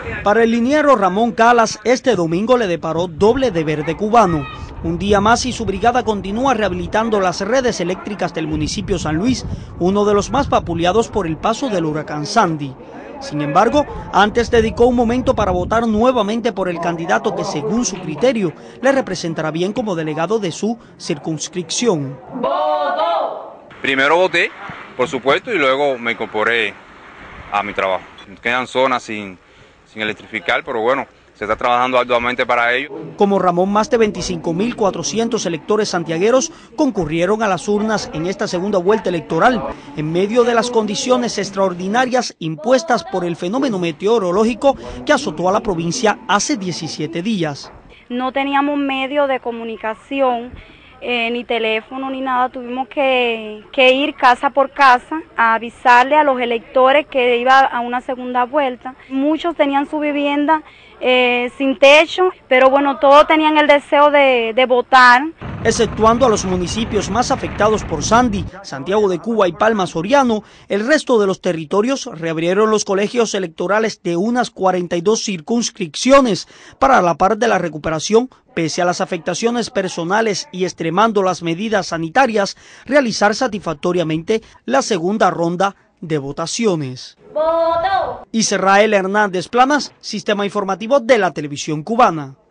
Para el liniero Ramón Calas, este domingo le deparó doble deber de cubano. Un día más y su brigada continúa rehabilitando las redes eléctricas del municipio San Luis, uno de los más vapuleados por el paso del huracán Sandy. Sin embargo, antes dedicó un momento para votar nuevamente por el candidato que, según su criterio, le representará bien como delegado de su circunscripción. Primero voté, por supuesto, y luego me incorporé a mi trabajo. Quedan zonas sin electrificar, pero bueno, se está trabajando arduamente para ello. Como Ramón, más de 25.400 electores santiagueros concurrieron a las urnas en esta segunda vuelta electoral, en medio de las condiciones extraordinarias impuestas por el fenómeno meteorológico que azotó a la provincia hace 17 días. No teníamos medio de comunicación, ni teléfono ni nada, tuvimos que ir casa por casa a avisarle a los electores que iba a una segunda vuelta. Muchos tenían su vivienda sin techo, pero bueno, todos tenían el deseo de votar. Exceptuando a los municipios más afectados por Sandy, Santiago de Cuba y Palma Soriano, el resto de los territorios reabrieron los colegios electorales de unas 42 circunscripciones para la par de la recuperación, pese a las afectaciones personales y extremando las medidas sanitarias, realizar satisfactoriamente la segunda ronda de votaciones. ¡Voto! Israel Hernández Planas, Sistema Informativo de la Televisión Cubana.